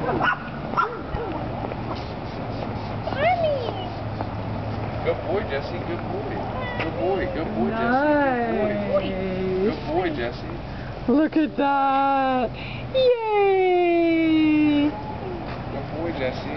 Good boy, Jesse. Good boy. Good boy. Good boy, Nice. Jesse. Good boy, Jesse. Look at that. Yay! Good boy, Jesse.